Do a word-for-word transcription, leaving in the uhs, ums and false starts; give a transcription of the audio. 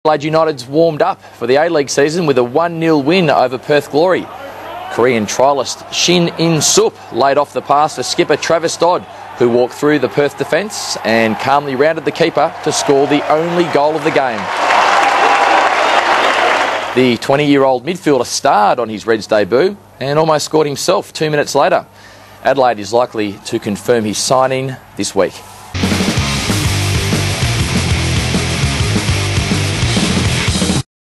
Adelaide United's warmed up for the A-League season with a one nil win over Perth Glory. Korean trialist Shin In-sup laid off the pass for skipper Travis Dodd, who walked through the Perth defence and calmly rounded the keeper to score the only goal of the game. The twenty-year-old midfielder starred on his Reds debut and almost scored himself two minutes later. Adelaide is likely to confirm his signing this week.